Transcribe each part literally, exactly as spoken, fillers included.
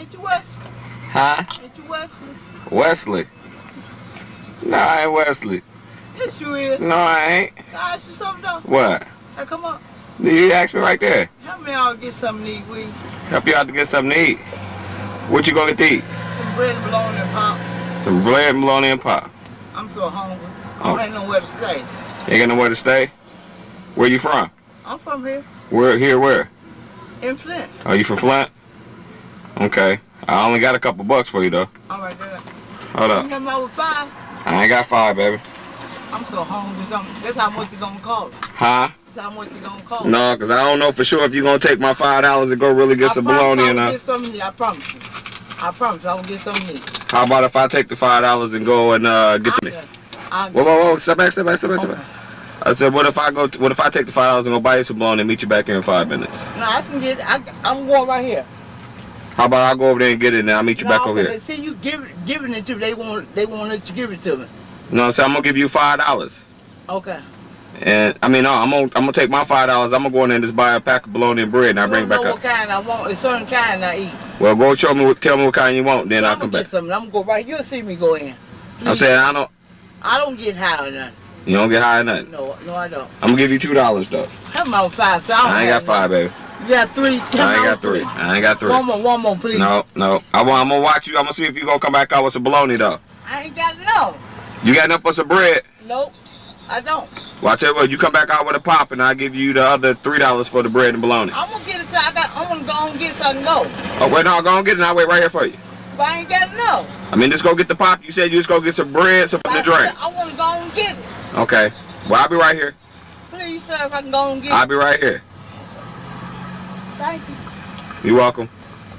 Ain't you Wesley? Huh? Ain't you Wesley? Wesley? No, I ain't Wesley. Yes, you is. No, I ain't. Can I ask you something, though? What? Hey, come on. You asked me right there. Help me out get something to eat, will you? Help you out to get something to eat. What you gonna get to eat? Some bread and bologna and pop. Some bread and bologna and pop. I'm so hungry. Oh. I ain't nowhere to stay. Ain't got nowhere to stay? Where you from? I'm from here. Where? Here where? In Flint. Oh, you from Flint? Okay. I only got a couple bucks for you though. All right, there. Hold up. You come out with five? I ain't got five, baby. I'm so hungry. That's how much you gonna call it. Huh? That's how much you gonna call it. No, because I don't know for sure if you're going to take my five dollars and go really get I some bologna or I not. Get something to eat. I promise you. I promise you I will get something to eat. How about if I take the five dollars and go and uh, get the... I'll Whoa, whoa, whoa, step back, step back, step back, step okay. back. I said, what if I go? To, what if I take the five dollars and go buy you some bologna and meet you back here in five minutes? No, I can get it. I, I'm going right here. How about I go over there and get it and I'll meet you no, back over here? See, you give it, giving it to me. They won't, they won't let you give it to me. No, so I'm going to give you five dollars. Okay. And, I mean, no, I'm going to I'm gonna take my five dollars. I'm going to go in there and just buy a pack of bologna and bread and I'll bring it back know up. what kind I want. It's certain kind I eat. Well, go show me, what, tell me what kind you want, then so I'll I'm come gonna back. Get something. I'm going to go right. You'll see me go in. Please. I'm saying, I don't... I don't get high or nothing. You don't get high or nothing? No, no, I don't. I'm going to give you two dollars, though. Have about five. So I, don't I ain't got five, nothing. baby. You got three. Come I ain't got three. I ain't got three. One more, one more, please. No, no. I want, I'm going to watch you. I'm going to see if you going to come back out with some bologna, though. I ain't got no. You got enough for some bread? Nope, I don't. Well, I tell you what, you come back out with a pop and I'll give you the other three dollars for the bread and bologna. I'm going to get it so I got, I'm going to go and get it so I can go. Oh, wait, no, go and get it and I'll wait right here for you. But I ain't got no. I mean, just go get the pop. You said you just go get some bread, something to drink. I want to go and get it. Okay. Well, I'll be right here. Please, sir, if I can go and get I'll it. be right here. Thank you. You're welcome.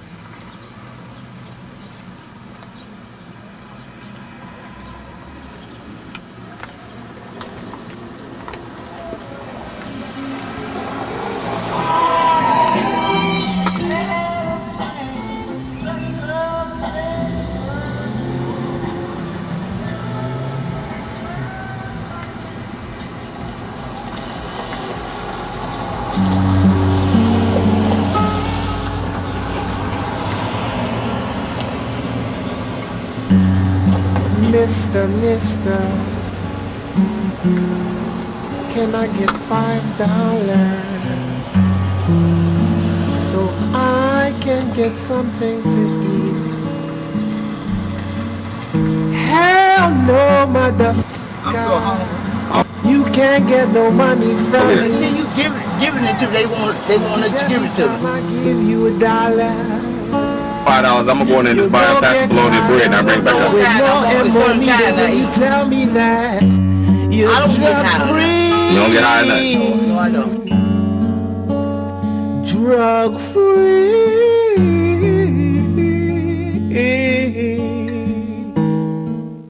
Mister, mister, can I get five dollars so I can get something to eat? Hell no, motherfucker. I'm so hungry. You can't get no money from They me. see you giving, giving it to me. They won't, they won't let you give it to Every time me. I give you a dollar, Five dollars. I'm gonna go in there and just buy a pack of bologna and bread and I'll bring it back up. with I more don't and know. more It's needles, certain and you kind tell me that you're I don't get high on drug free. You don't get high on nothing? No, I don't. Drug free.